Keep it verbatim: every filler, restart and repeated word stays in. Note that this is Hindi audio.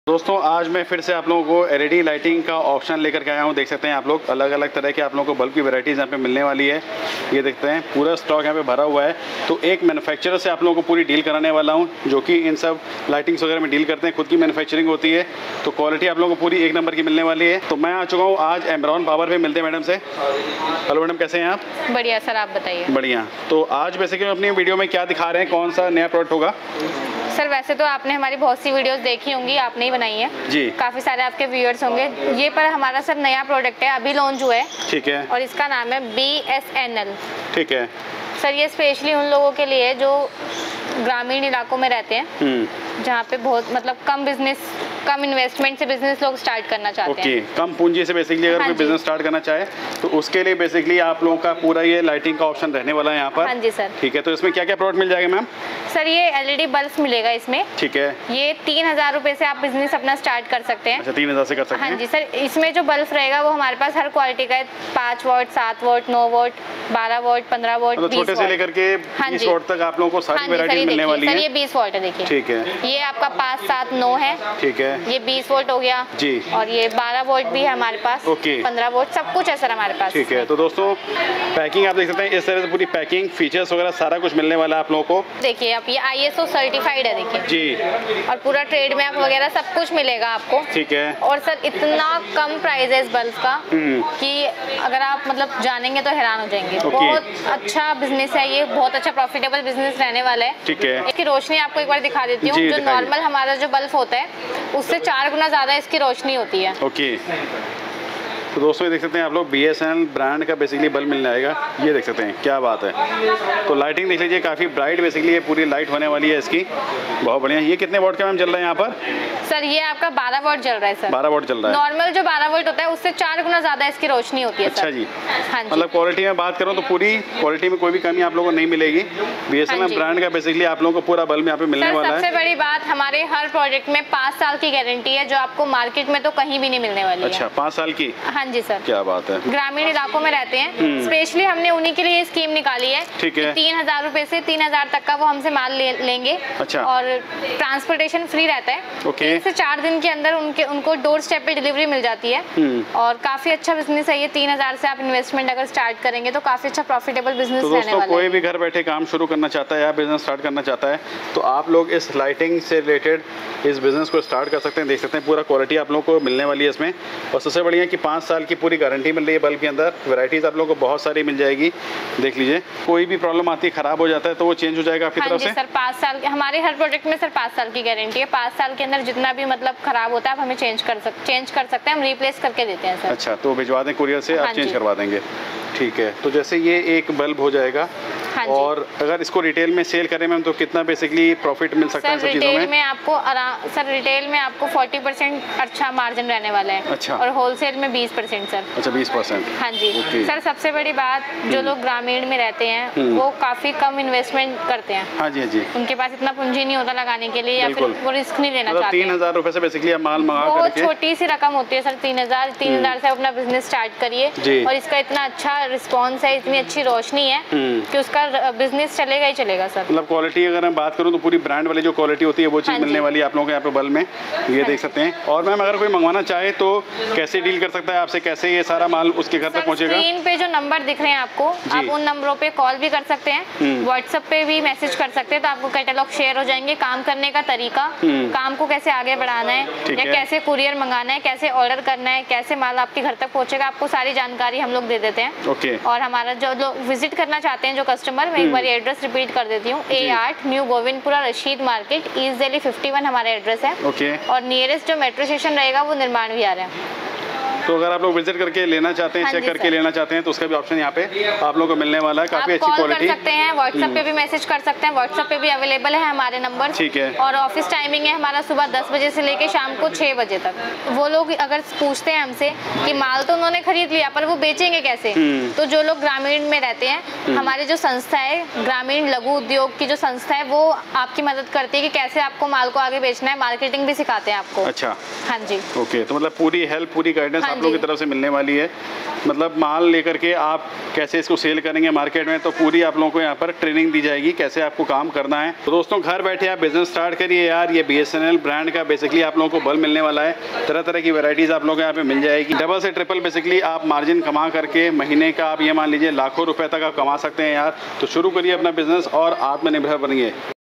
दोस्तों आज मैं फिर से आप लोगों को एलईडी लाइटिंग का ऑप्शन लेकर के आया हूँ। देख सकते हैं आप लोग अलग अलग तरह के आप लोगों को बल्ब की वैरायटीज़ यहाँ पे मिलने वाली है। ये देखते हैं पूरा स्टॉक यहाँ पे भरा हुआ है। तो एक मैन्युफैक्चरर से आप लोगों को पूरी डील कराने वाला हूँ जो कि इन सब लाइटिंग्स वगैरह में डील करते हैं। खुद की मैन्युफैक्चरिंग होती है तो क्वालिटी आप लोगों को पूरी एक नंबर की मिलने वाली है। तो मैं आ चुका हूँ आज एमरॉन पावर पे, मिलते हैं मैडम से। हेलो मैडम, कैसे हैं आप? बढ़िया सर, आप बताइए। बढ़िया। तो आज बेसिकली अपनी वीडियो में क्या दिखा रहे हैं, कौन सा नया प्रोडक्ट होगा? सर वैसे तो आपने हमारी बहुत सी वीडियोस देखी होंगी, आपने ही बनाई है जी। काफ़ी सारे आपके व्यूअर्स होंगे। ये पर हमारा सर नया प्रोडक्ट है, अभी लॉन्च हुआ है। ठीक है। और इसका नाम है बी एस एन एल। ठीक है सर ये स्पेशली उन लोगों के लिए जो ग्रामीण इलाकों में रहते हैं, जहाँ पे बहुत मतलब कम बिजनेस, कम इन्वेस्टमेंट से बिजनेस लोग स्टार्ट करना चाहते okay. हैं। कम पूंजी से बेसिकली अगर कोई बिजनेस स्टार्ट करना चाहे तो उसके लिए बेसिकली आप लोगों का पूरा ये लाइटिंग का ऑप्शन रहने वाला है यहाँ पर। हाँ जी सर। ठीक है, तो इसमें क्या क्या प्रोडक्ट मिल जाएगा मैम? सर ये एलईडी बल्ब मिलेगा इसमें। ठीक है। ये तीन हजार रुपए से आप बिजनेस अपना स्टार्ट कर सकते हैं। अच्छा, तीन हजार से कर सकते हैं। हाँ जी सर। इसमें जो बल्ब रहेगा वो हमारे पास हर क्वालिटी का है, पाँच वोट, सात वोट, नौ वोट, बारह वोट, पंद्रह वोट, तो छोटे से लेकर के बीस वोट तक आप लोगों को सारी वैरायटी मिलने वाली है। सर ये बीस वोट है, देखिए। ठीक है। ये आपका पाँच, सात, नौ है। ठीक है। ये बीस वोट हो गया जी। और ये बारह वोट भी है हमारे पास। ओके। पंद्रह वोट, सब कुछ है सर हमारे पास। ठीक है। तो दोस्तों पैकिंग आप देख सकते हैं, इस तरह से पूरी पैकिंग, फीचर्स वगैरह सारा कुछ मिलने वाला है आप लोगों को। देखिए आप, ये आई एस ओ सर्टिफाइड है, देखिए जी। और पूरा ट्रेड मार्क वगैरह सब कुछ मिलेगा आपको। ठीक है। और सर इतना कम प्राइस है इस बल्ब का कि अगर आप मतलब जानेंगे तो हैरान हो जाएंगे। बहुत अच्छा बिजनेस है ये, बहुत अच्छा प्रॉफिटेबल बिजनेस रहने वाला है। ठीक है। इसकी रोशनी आपको एक बार दिखा देती हूँ। जो नॉर्मल हमारा जो बल्ब होता है उससे चार गुना ज्यादा इसकी रोशनी होती है। ओके। तो दोस्तों ये देख सकते हैं आप लोग B S N L brand का बेसिकली बल्ब मिलने आएगा। ये देख सकते हैं, क्या बात है। तो लाइटिंग देख लीजिए, काफ़ी ब्राइट बेसिकली ये पूरी लाइट होने वाली है इसकी। बहुत बढ़िया। ये कितने वोट का मैम चल रहा है यहाँ पर? सर ये आपका बारह वोट चल रहा है सर। बारह वोट चल रहा है। नॉर्मल जो बारह वोट होता है उससे चार गुना ज्यादा इसकी रोशनी होती है। अच्छा सर। जी। हाँ जी। मतलब क्वालिटी में बात करूँ तो पूरी क्वालिटी में कोई भी कमी आप लोगों को नहीं मिलेगी। B S N L brand का बेसिकली आप लोगों को पूरा बल्ब यहाँ पे मिलने वाला है। सबसे बड़ी बात, हमारे हर प्रोडक्ट में पाँच साल की गारंटी है जो आपको मार्केट में तो कहीं भी नहीं मिलने वाली है। अच्छा, पाँच साल की? हाँ जी सर। क्या बात है। ग्रामीण इलाकों में रहते हैं, स्पेशली हमने उन्हीं के लिए स्कीम निकाली है। ठीक है। तीन हजार रूपए से तीन हजार तक का वो हमसे माल ले, लेंगे। अच्छा। और ट्रांसपोर्टेशन फ्री रहता है। ओके। तीन से चार दिन के अंदर उनके उनको डोर स्टेप पे डिलीवरी मिल जाती है। और काफी अच्छा बिजनेस है ये। तीन हजार से आप इन्वेस्टमेंट अगर स्टार्ट करेंगे तो काफी अच्छा प्रॉफिटेबल बिजनेस रहने वाला है। कोई भी घर बैठे काम शुरू करना चाहता है या बिजनेस स्टार्ट करना चाहता है तो आप लोग इस लाइटिंग से रिलेटेड इस बिजनेस को स्टार्ट कर सकते हैं। देख सकते हैं पूरा क्वालिटी आप लोगों को मिलने वाली है इसमें। और सबसे बढ़िया कि पाँच साल की पूरी गारंटी मिल रही है बल्ब के अंदर। वैरायटीज आप लोगों को बहुत सारी मिल जाएगी। देख लीजिए, कोई भी प्रॉब्लम आती है, खराब हो जाता है तो वो चेंज हो जाएगा आपकी तरफ से। सर पाँच साल हमारे हर प्रोडक्ट में सर पाँच साल की गारंटी है। पाँच साल के अंदर जितना भी मतलब खराब होता है आप हमें चेंज कर सकते चेंज कर सकते हैं, हम रिप्लेस करके देते हैं सर। अच्छा, तो भिजवा दें कुरियर से, आप चेंज करवा देंगे। ठीक है। तो जैसे ये एक बल्ब हो जाएगा। हाँ और अगर इसको रिटेल में सेल करें मैम तो कितना बेसिकली प्रॉफिट मिल सकता है सब चीजों में? में आपको सर रिटेल में आपको चालीस परसेंट अच्छा मार्जिन रहने वाला है। अच्छा। और होलसेल में बीस परसेंट सर। अच्छा, बीस परसेंट। हाँ जी। सर सबसे बड़ी बात, जो लोग ग्रामीण में रहते हैं वो काफी कम इन्वेस्टमेंट करते हैं। हाँ जी, हाँ जी। उनके पास इतना पूंजी नहीं होता लगाने के लिए, या फिर वो रिस्क नहीं लेना चाहते। तीन हजार रुपए से बेसिकली आप माल मंगा बहुत छोटी सी रकम होती है सर। तीन हजार तीन हजार से अपना बिजनेस स्टार्ट करिए और इसका इतना अच्छा रिस्पॉन्स है, इतनी अच्छी रोशनी है कि उसका बिजनेस चलेगा ही चलेगा सर। मतलब क्वालिटी अगर मैं बात करूं तो पूरी ब्रांड वाली जो क्वालिटी होती है वो चीज़ मिलने वाली है आप लोगों के यहाँ पे बल्ब में। ये देख सकते हैं। और मैम अगर कोई मंगवाना चाहे तो कैसे डील कर सकता है आपसे, कैसे ये सारा माल उसके घर तक पहुँचेगा? स्क्रीन पे जो नंबर दिख रहे हैं आपको, आप उन नंबरों पे कॉल भी कर सकते हैं, व्हाट्सएप पे भी मैसेज कर सकते हैं। तो आपको कैटलॉग शेयर हो जाएंगे, काम करने का तरीका, काम को कैसे आगे बढ़ाना है या कैसे कुरियर मंगाना है, कैसे ऑर्डर करना है, कैसे माल आपके घर तक पहुँचेगा, आपको सारी जानकारी हम लोग दे देते हैं। और हमारा जो लोग विजिट करना चाहते हैं जो कस्टमर, मैं एक बार एड्रेस रिपीट कर देती हूँ। ए आठ new Govindpura Rashid market, east Delhi इक्यावन हमारा एड्रेस है। ओके। और नियरेस्ट जो मेट्रो स्टेशन रहेगा वो निर्माण विहार है। तो अगर आप लोग विजिट करके लेना चाहते हैं, चेक करके लेना चाहते हैं तो उसका भी ऑप्शन यहाँ पे आप लोगों को मिलने वाला है। काफी अच्छी क्वालिटी। कर सकते हैं, व्हाट्सएप पे भी मैसेज कर सकते हैं, व्हाट्सएप पे भी अवेलेबल है हमारे नंबर। ठीक है। और ऑफिस टाइमिंग है हमारा सुबह दस बजे से लेके शाम को छह बजे तक। वो लोग अगर पूछते हैं हमसे कि माल तो उन्होंने खरीद लिया पर वो बेचेंगे कैसे, तो जो लोग ग्रामीण में रहते हैं, हमारी जो संस्था है ग्रामीण लघु उद्योग की जो संस्था है वो आपकी मदद करती है कि कैसे आपको माल को आगे बेचना है, मार्केटिंग भी सिखाते हैं आपको। अच्छा। हाँ जी। ओके, तो मतलब पूरी हेल्प, पूरी गाइडेंस हाँ आप लोगों की तरफ से मिलने वाली है। मतलब माल लेकर के आप कैसे इसको सेल करेंगे मार्केट में, तो पूरी आप लोगों को यहाँ पर ट्रेनिंग दी जाएगी कैसे आपको काम करना है। तो दोस्तों घर बैठे आप बिजनेस स्टार्ट करिए यार। ये B S N L brand का बेसिकली आप लोगों को बल्ब मिलने वाला है। तरह तरह की वैरायटीज आप लोगों को यहाँ पे मिल जाएगी। डबल से ट्रिपल बेसिकली आप मार्जिन कमा करके महीने का आप ये मान लीजिए लाखों रुपए तक आप कमा सकते हैं यार। तो शुरू करिए अपना बिजनेस और आत्मनिर्भर बनिए।